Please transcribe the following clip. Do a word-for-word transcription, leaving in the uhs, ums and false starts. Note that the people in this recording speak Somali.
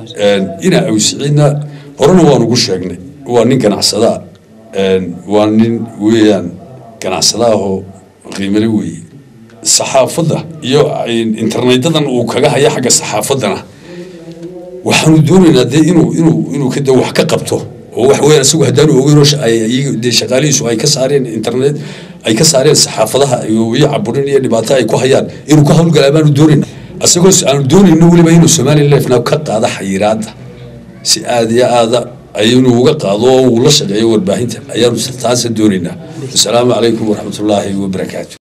ina awsicina horena waan ugu sheegnay waa nin ganacsada waa nin weeyaan ganacsada oo qiimale weey saxaafada iyo interneetadan uu kaga haya xagga saxaafadana waxaanu doonaynaa de inuu inuu inuu ka wax ka qabto oo wax weyn isagu hadaan ogeyn oo ay shaqaalihiisu ay ka saareen internet ay ka saareen saxaafadaha iyo caburin iyo dhibaato ay ku hayaan inuu ka hawlgalo baanu doonaynaa asagoo aanu doonayno waliba inuu Soomaaliland ka qaado xayiraada si aad iyo aad ayuu uga qaado oo uu la shaqeeyo warbaahinta ayaanu taas doonaynaa. Assalaamu alaykum wa rahmatullahi wa barakaatuh.